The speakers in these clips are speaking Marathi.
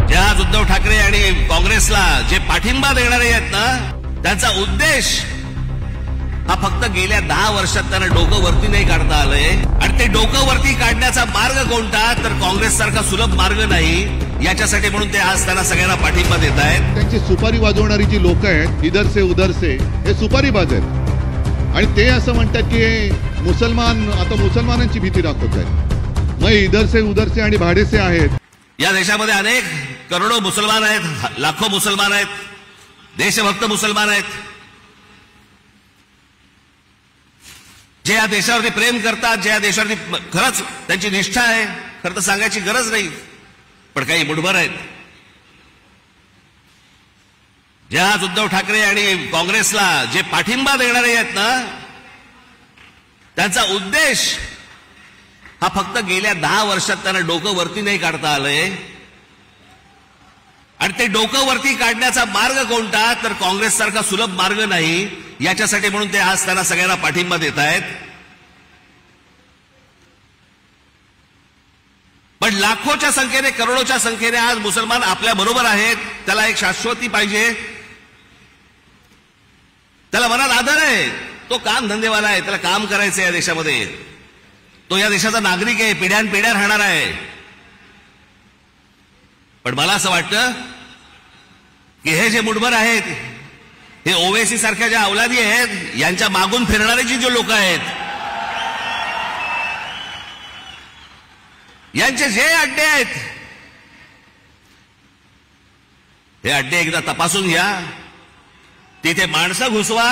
ज्या आज उद्धव ठाकरे आणि काँग्रेसला जे पाठिंबा देणारे आहेत ना, त्यांचा उद्देश हा फक्त गेल्या 10 वर्षात त्यांना डोकं वरती नाही काढता आलंय. आणि ते डोकं वरती काढण्याचा मार्ग कोणता, तर काँग्रेस सारखा सुलभ मार्ग नाही. याच्यासाठी म्हणून ते आज त्यांना सगळ्यांना पाठिंबा देत आहेत. त्यांची सुपारी वाजवणारी जी लोक आहेत, इधर से उधर से, हे सुपारीबाज आहेत. आणि ते असं म्हणतात की मुसलमान आता मुसलमानांची भीती दाखवत आहेत. मग इधर से उधर से आणि भाडेसे आहेत. या देशामध्ये अनेक करोडो मुसलमान आहेत, लाखो मुसलमान आहेत, देशभक्त मुसलमान आहेत, जे या देशावरती प्रेम करतात, जे या देशावरती खरंच त्यांची निष्ठा आहे. खरं तर सांगायची गरज नाही, पण काही मुठभर आहेत. ज्या आज उद्धव ठाकरे आणि काँग्रेसला जे पाठिंबा देणारे आहेत ना, त्यांचा उद्देश हा फक्त गेल्या 10 वर्षात त्यांना डोकं वरती नाही काढता आलंय. आणि ते डोकं वरती काढण्याचा मार्ग कोणता, तर काँग्रेस सारखा सुलभ मार्ग नाही. याच्यासाठी म्हणून ते आज त्यांना सगळ्यांना पाठिंबा देत आहेत. पण लाखोच्या संख्येने, करोडोच्या संख्येने आज मुसलमान आपल्या बरोबर आहेत. त्याला एक शाश्वती पाहिजे, त्याला मनात आदर आहे. तो काम धंदेवाला आहे, त्याला काम करायचं या देशामध्ये. तो या देशाचा नागरिक आहे, पिढ्यानपिढ्या राहणार आहे. पण मला असं वाटतं की हे जे मुठभर आहेत, हे ओवेसी सारख्या ज्या अवलादी आहेत, यांच्या मागून फिरणारे जी लोक आहेत, यांचे जे अड्डे आहेत, हे अड्डे एकदा तपासून घ्या. तिथे माणसं घुसवा,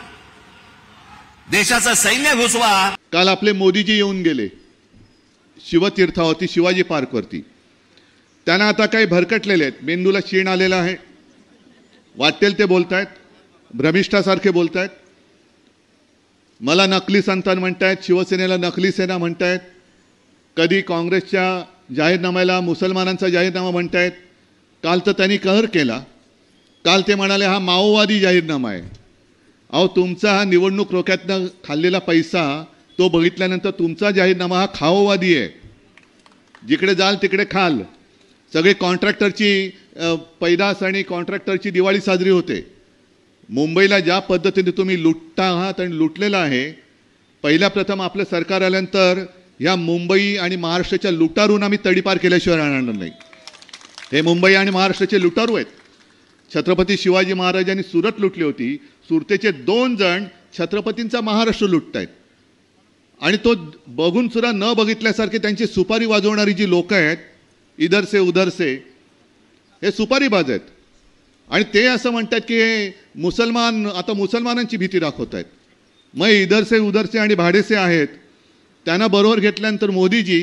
देशाचं सैन्य घुसवा. काल आपले मोदीजी येऊन गेले शिवतीर्थावरती, शिवाजी पार्कवरती. त्यांना आता काही भरकटलेले आहेत, मेंदूला शीण आलेला आहे, वाटेल ते बोलतायत, भ्रमिष्ठासारखे बोलतायत. मला नकली संतान म्हणतायत, शिवसेनेला नकली सेना म्हणतायत, कधी काँग्रेसच्या जाहीरनाम्याला मुसलमानांचा जाहीरनामा म्हणतायत. काल तर त्यांनी कहर केला. काल ते म्हणाले हा माओवादी जाहीरनामा आहे. अहो, तुमचा हा निवडणूक रोख्यातनं खाल्लेला पैसा तो बघितल्यानंतर तुमचा जाहीरनामा हा खाओवादी आहे. जिकडे जाल तिकडे खाल. सगळे कॉन्ट्रॅक्टरची पैदास आणि कॉन्ट्रॅक्टरची दिवाळी साजरी होते. मुंबईला ज्या पद्धतीने तुम्ही लुटता आहात आणि लुटलेला आहे, पहिल्या प्रथम आपलं सरकार आल्यानंतर ह्या मुंबई आणि महाराष्ट्राच्या लुटारून आम्ही तडीपार केल्याशिवाय राहणार नाही. हे मुंबई आणि महाराष्ट्राचे लुटारू आहेत. छत्रपती शिवाजी महाराजांनी सुरत लुटली होती. सुरतेचे 2 जण छत्रपतींचा महाराष्ट्र लुटतायत. आणि तो बघून सुद्धा न बघितल्यासारखे त्यांची सुपारी वाजवणारी जी लोक आहेत, इधर से उधर से, हे सुपारीबाज आहेत. आणि ते असं म्हणतात की हे मुसलमान आता मुसलमानांची भीती दाखवत आहेत. मग इधर से उधर से आणि भाडेसे आहेत. त्यांना बरोबर घेतल्यानंतर मोदीजी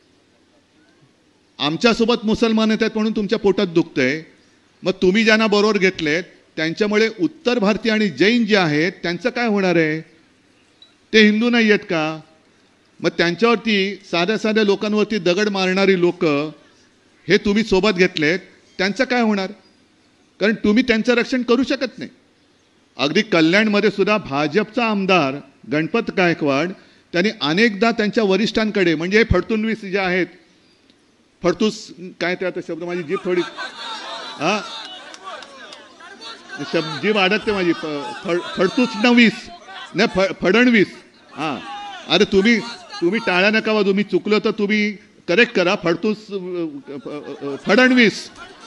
आमच्यासोबत मुसलमान येतात म्हणून तुमच्या पोटात दुखतंय. मग तुम्ही ज्यांना बरोबर घेतलेत त्यांच्यामुळे उत्तर भारतीय आणि जैन जे आहेत त्यांचं काय होणार आहे? ते हिंदू नाही आहेत का? मग त्यांच्यावरती साध्या साध्या लोकांवरती दगड मारणारी लोक हे तुम्ही सोबत घेतलेत, त्यांचं काय होणार? कारण तुम्ही त्यांचं रक्षण करू शकत नाही. अगदी कल्याणमध्ये सुद्धा भाजपचा आमदार गणपत गायकवाड त्यांनी अनेकदा त्यांच्या वरिष्ठांकडे, म्हणजे फडतुसवीस जे आहेत, फडतूस काय ते आता शब्द, माझी जीभ थोडी जीभ अडकते माझी, फडतूसवीस नाही फडणवीस. हां, अरे तुम्ही टाळ्या नका वाजवू. मी चुकलो तर तुम्ही करेक्ट करा. फडणवीस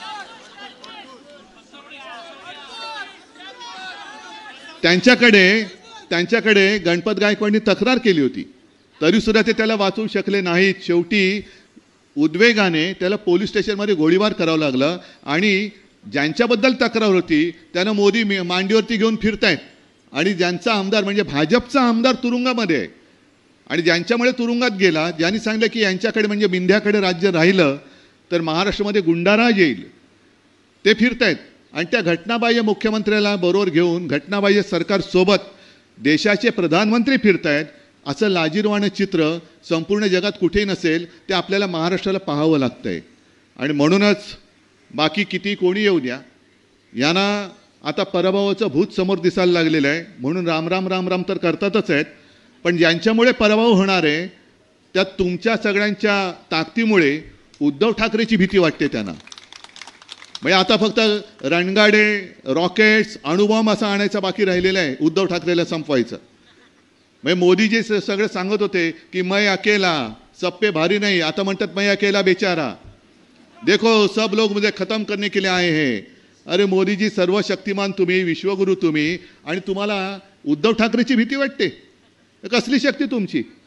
त्यांच्याकडे गणपत गायकवाडनी तक्रार केली होती, तरीसुद्धा ते त्याला वाचवू शकले नाहीत. शेवटी उद्वेगाने त्याला पोलीस स्टेशनमध्ये गोळीबार करावं लागलं. आणि ज्यांच्याबद्दल तक्रार होती त्यांना मोदी मांडीवरती घेऊन फिरतायत. आणि ज्यांचा आमदार म्हणजे भाजपचा आमदार तुरुंगामध्ये आहे, आणि ज्यांच्यामुळे तुरुंगात गेला, ज्यांनी सांगितलं की यांच्याकडे म्हणजे मिंध्याकडे राज्य राहिलं तर महाराष्ट्रामध्ये गुंडाराज येईल, ते फिरतायत. आणि त्या घटनाबाह्य मुख्यमंत्र्याला बरोबर घेऊन घटनाबाह्य सरकारसोबत देशाचे प्रधानमंत्री फिरतायत. असं लाजिरवाणं चित्र संपूर्ण जगात कुठेही नसेल, ते आपल्याला महाराष्ट्राला पाहावं लागतंय. आणि म्हणूनच बाकी किती कोणी येऊ द्या, यांना आता पराभवाचं भूत समोर दिसायला लागलेलं आहे. म्हणून राम राम राम राम तर करतातच आहेत, पण ज्यांच्यामुळे पराभव होणार आहे त्यात तुमच्या सगळ्यांच्या ताकदीमुळे उद्धव ठाकरेची भीती वाटते त्यांना. म्हणजे आता फक्त रणगाडे, रॉकेट्स, अणुबॉम्ब असा आणायचा बाकी राहिलेला आहे उद्धव ठाकरेला संपवायचं. म्हणजे मोदीजी सगळे सांगत होते की मैं अकेला सब पे भारी नहीं, आता म्हणतात मैं अकेला बेचारा, देखो सब लोग मुझे खत्म करने के लिए आए हैं. अरे मोदीजी सर्वशक्तिमान तुम्ही, विश्वगुरु तुम्ही, आणि तुम्हाला उद्धव ठाकरेची भीती वाटते? कसली शक्ती तुमची?